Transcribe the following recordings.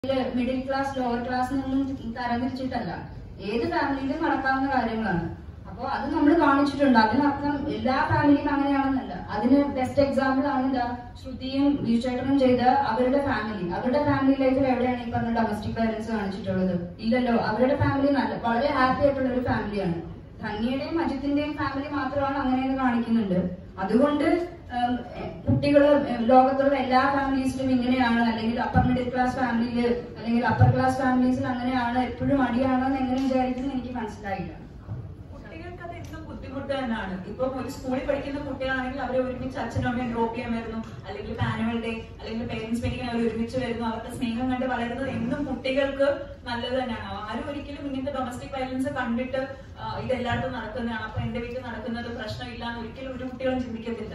Middle class lower class എന്നൊന്നും തരംതിരിച്ചിട്ടല്ല, ഏത് ഫാമിലിയിലും നടക്കാവുന്ന കാര്യങ്ങളാണ്. അപ്പോൾ അത് നമ്മൾ കാണിച്ചിട്ടുണ്ട്. അതിനർത്ഥം എല്ലാ ഫാമിലിയും അങ്ങനെയാണെന്നല്ല. അതിന് ബെസ്റ്റ് എക്സാമ്പിൾ ആണ് എന്താ ശ്രുതിയും ബീച്ചേട്ടനും ചെയ്ത അവരുടെ ഫാമിലി ലൈഫിൽ എവിടെയാണ് ഈ പറഞ്ഞ ഡൊമസ്റ്റിക് വയലൻസ് കാണിച്ചിട്ടുള്ളത്? ഇല്ലല്ലോ. അവരുടെ ഫാമിലി വളരെ ഹാപ്പി ആയിട്ടുള്ള ഒരു ഫാമിലിയാണ്. ധന്യയുടെയും അജിത്തിന്റെയും ഫാമിലി മാത്രമാണ് അങ്ങനെയെന്ന് കാണിക്കുന്നുണ്ട്. അതുകൊണ്ട് കുട്ടികള് ലോകത്തുള്ള എല്ലാ ഫാമിലീസിലും ഇങ്ങനെയാണ്, അല്ലെങ്കിൽ അപ്പർ മിഡിൽ ക്ലാസ് ഫാമിലിയില് അല്ലെങ്കിൽ അപ്പർ ക്ലാസ് ഫാമിലീസിൽ അങ്ങനെയാണ്, എപ്പോഴും അടിയാണെന്ന് എങ്ങനെ വിചാരിക്കുന്നു എനിക്ക് മനസ്സിലായില്ല. കുട്ടികൾക്ക് അത് എന്നും ബുദ്ധിമുട്ട് തന്നെയാണ്. ഇപ്പൊ ഒരു സ്കൂളിൽ പഠിക്കുന്ന കുട്ടികളാണെങ്കിൽ അവരെ ഒരുമിച്ച് അച്ഛനും അമ്മയും ഡ്രോപ്പ് ചെയ്യാൻ വരുന്നു, അല്ലെങ്കിൽ ആനുവൽ ഡേ അല്ലെങ്കിൽ പേരന്റ്സ് മീറ്റിംഗ് അവർ ഒരുമിച്ച് വരുന്നു. അവരുടെ സ്നേഹം കണ്ട് വളരുന്നത് എന്നും കുട്ടികൾക്ക് നല്ലത് തന്നെയാണ്. ആരും ഒരിക്കലും ഇങ്ങനത്തെ ഡൊമസ്റ്റിക് വയലൻസ് കണ്ടിട്ട് ഇത് എല്ലായിടത്തും നടക്കുന്നതാണ്, അപ്പൊ എന്റെ വീട്ടിൽ നടക്കുന്നത് പ്രശ്നമില്ല എന്ന് ഒരിക്കലും ഒരു കുട്ടികളും ചിന്തിക്കത്തില്ല.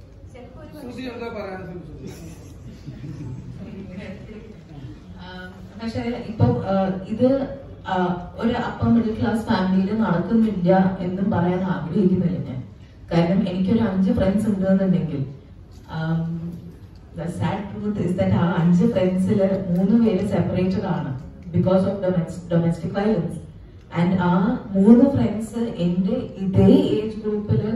പക്ഷെ ഇപ്പൊ ഇത് ഒരു അപ്പർ മിഡിൽ ക്ലാസ് ഫാമിലിയിൽ നടക്കുന്നില്ല എന്നും പറയാൻ ആഗ്രഹിക്കുന്നില്ല ഞാൻ. കാരണം എനിക്കൊരു 5 ഫ്രണ്ട്സ് ഉണ്ടെന്നുണ്ടെങ്കിൽ സാഡ് ട്രൂത്ത് ഇസ് ദാറ്റ് ആ 5 ഫ്രണ്ട്സില് 3 പേര് സെപ്പറേറ്റഡ് ആണ് because of domestic violence. And ആ 3 ഫ്രണ്ട്സ് എന്റെ ഇതേ ഏജ് ഗ്രൂപ്പില്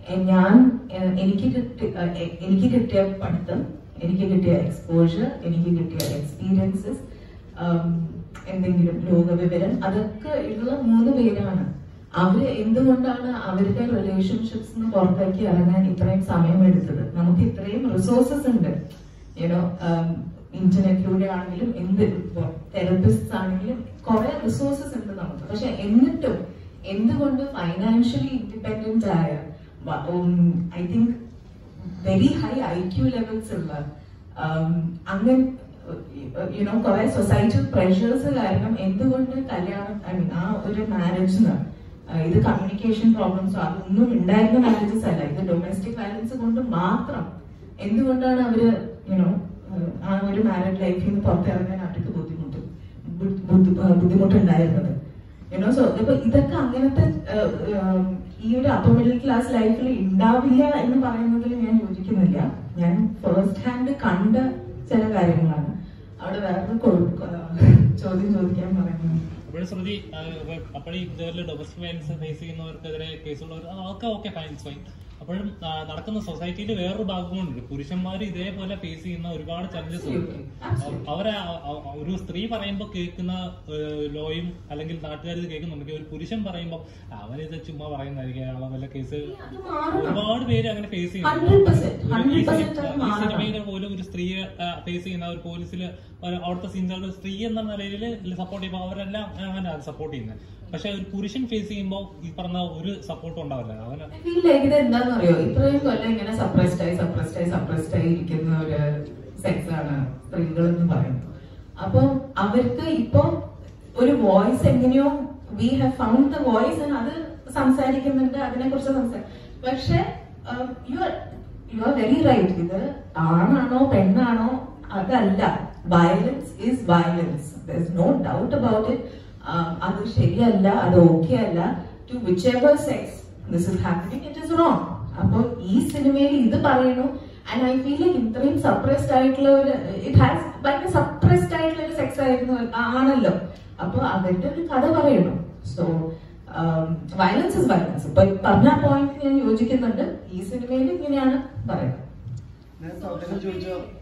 എനിക്ക് കിട്ടിയ പഠിത്തം, എനിക്ക് കിട്ടിയ എക്സ്പോഷർ, എനിക്ക് കിട്ടിയ എക്സ്പീരിയൻസസ്, എന്തെങ്കിലും ലോകവിവരം, അതൊക്കെ ഉള്ള 3 പേരാണ്. അവര് എന്തുകൊണ്ടാണ് അവരുടെ റിലേഷൻഷിപ്സ് പുറത്തേക്ക് ഇറങ്ങാൻ ഇത്രയും സമയമെടുത്തത്? നമുക്ക് ഇത്രയും റിസോഴ്സസ് ഉണ്ട്, ഇന്റർനെറ്റിലൂടെ ആണെങ്കിലും തെറപ്പിസ്റ്റ് ആണെങ്കിലും കുറെ റിസോഴ്സസ് ഉണ്ട് നമുക്ക്. പക്ഷെ എന്നിട്ടും എന്തുകൊണ്ട് ഫൈനാൻഷ്യലി ഇൻഡിപെൻഡന്റ് ആയ I think very high IQ levels ഉള്ള അങ്ങനെ കുറെ സൊസൈറ്റൽ പ്രഷേഴ്സ് കാരണം എന്തുകൊണ്ട് കല്യാണം ആ ഒരു മാരേജിന് ഇത് കമ്മ്യൂണിക്കേഷൻ പ്രോബ്ലംസോ അതൊന്നും ഉണ്ടായിരുന്ന മാരേജസ് അല്ല, ഇത് ഡൊമസ്റ്റിക് വയലൻസ് കൊണ്ട് മാത്രം എന്തുകൊണ്ടാണ് അവര് ആ ഒരു മാരേജ് ലൈഫിൽ നിന്ന് പുറത്തിറങ്ങാൻ അവർക്ക് ബുദ്ധിമുട്ടുണ്ടായിരുന്നത്? സോ ഇപ്പൊ ഇതൊക്കെ അങ്ങനത്തെ ഈ ഒരു അപ്പർ മിഡിൽ ക്ലാസ് ലൈഫിൽ ഉണ്ടാവില്ല എന്ന് പറയുന്നതിൽ ഞാൻ യോജിക്കുന്നില്ല. ഞാൻ ഫസ്റ്റ് ഹാൻഡ് കണ്ട ചില കാര്യങ്ങളാണ്. അവിടെ വേറെ ചോദ്യം ചോദിക്കാൻ പറയുന്നത്. അപ്പോൾ ശ്രുതി, അപ്പോൾ ഇതുപോലെ ഡൊമസ്റ്റിക് വയലൻസ് ഫേസ് ചെയ്യുന്നവർക്കെതിരെ കേസുള്ളവർ അതൊക്കെ ഓക്കെ, ഫൈൻ. അപ്പോഴും നടക്കുന്ന സൊസൈറ്റിയിൽ വേറൊരു ഭാഗമുണ്ട്. പുരുഷന്മാർ ഇതേപോലെ ഫേസ് ചെയ്യുന്ന ഒരുപാട് ചലഞ്ചസ് ഉണ്ട്. അവരെ ഒരു സ്ത്രീ പറയുമ്പോൾ കേൾക്കുന്ന ലോയും അല്ലെങ്കിൽ നാട്ടുകാർ കേൾക്കുന്നുണ്ടെങ്കിൽ ഒരു പുരുഷൻ പറയുമ്പോൾ അവരിത് ചുമ്മാ പറയുന്നതായിരിക്കും, അയാളെ വല്ല കേസ് ഒരുപാട് പേര് അങ്ങനെ ഫേസ് ചെയ്യുന്നു. ഈ സിനിമയിലെ പോലും ഒരു സ്ത്രീയെ ഫേസ് ചെയ്യുന്ന ഒരു പോലീസിൽ അവിടുത്തെ സീനുകൾ സ്ത്രീ എന്ന നിലയിൽ സപ്പോർട്ട് ചെയ്യുമ്പോൾ അവരെല്ലാം അങ്ങനെ സപ്പോർട്ട് ചെയ്യുന്നത്. പക്ഷെ ഒരു പുരുഷൻ ഫേസ് ചെയ്യുമ്പോൾ ഈ പറഞ്ഞ ഒരു സപ്പോർട്ടും ഉണ്ടാവില്ല. ഇത് എന്താണെന്നറിയോ, ഇത്രയും കൊല്ലം ഇങ്ങനെ സപ്രസ്ഡ് ആയി ഇരിക്കുന്ന ഒരു സെക്സ് ആണ് സ്ത്രീകൾ എന്ന് പറയുന്നത്. അപ്പൊ അവർക്ക് ഇപ്പൊ ഒരു വോയിസ് എങ്ങനെയോ we have found the voice, അത് സംസാരിക്കുന്നുണ്ട്, അതിനെ കുറിച്ച് പക്ഷെ യു ആർ വെരി റൈറ്റ്. ഇത് ആണാണോ പെണ്ണാണോ അതല്ല, violence is violence, there is no doubt about it. അത് ശരിയല്ല, അത് ഓക്കെ അല്ല. To whichever sex this is happening, it is wrong. അപ്പൊ ഈ സിനിമയിൽ ഇത് പറയുന്നു. ആൻഡ് ഐ ഫീൽ ലൈക്ക് ഇത്രയും സപ്രസ്ഡ് ആയിട്ടുള്ള ഒരു ഭയങ്കര സപ്രസ്ഡ് ആയിട്ടുള്ള ഒരു സെക്സ് ആയിരുന്നു ആണല്ലോ. അപ്പൊ അവരുടെ ഒരു കഥ പറയണം. So violence is violence. ഇപ്പൊ പറഞ്ഞ പോയിന്റ് ഞാൻ യോജിക്കുന്നുണ്ട്. ഈ സിനിമയിൽ ഇങ്ങനെയാണ് പറയുന്നത്.